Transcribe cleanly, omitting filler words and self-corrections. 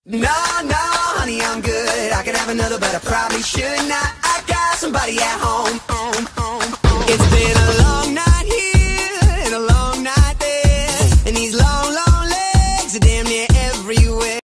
No, no, honey, I'm good. I could have another, but I probably should not. I got somebody at home.